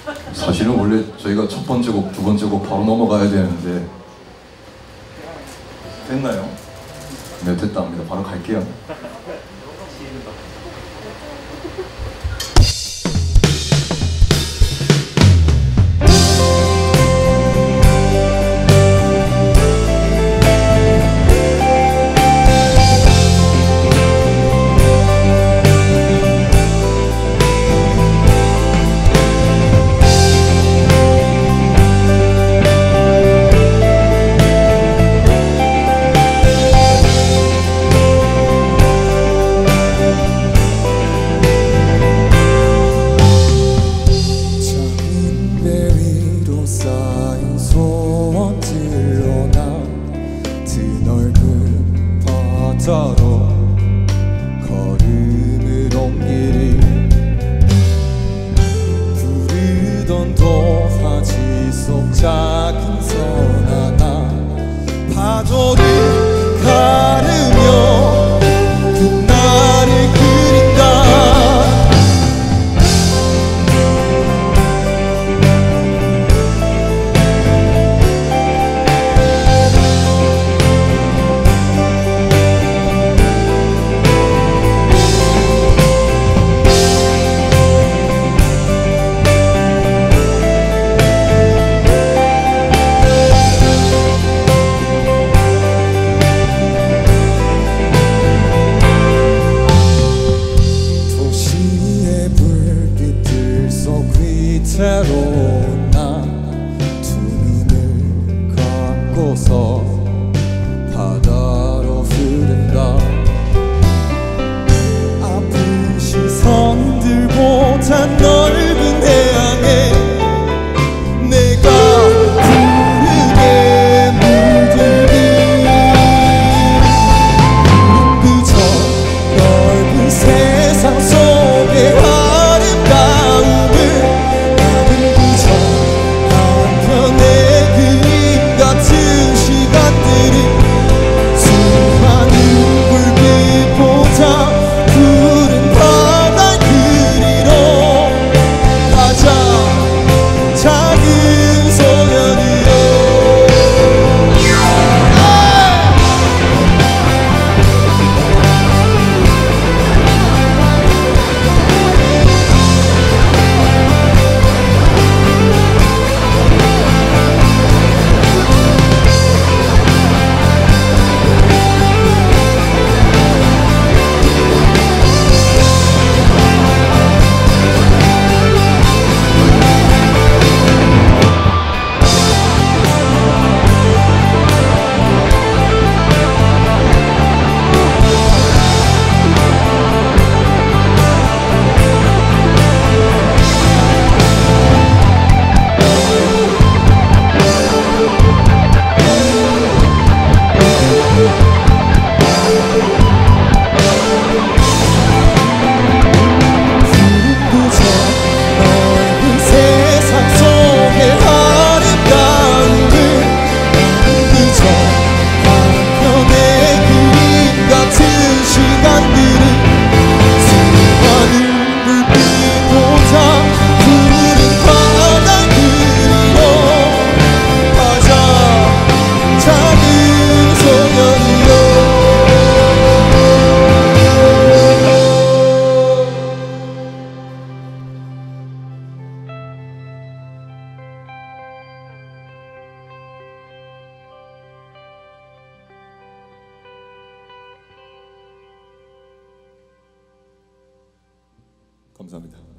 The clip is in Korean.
사실은 원래 저희가 첫 번째 곡, 두 번째 곡 바로 넘어가야 되는데 됐나요? 네, 됐다 합니다. 바로 갈게요. 쌓인 소원들로 난 드넓은 바다로 걸음을 옮기리 부르던 도화지 속 작은 선 하나 파도를 가르며 그날을 그린다 위태로운 난 두 눈을 감고서 바다로 흐른다 아픈 시선들보다 넓은 해양에 내가 부르게 물들기 그저 넓은 세상 속에 아름다움을 감사합니다.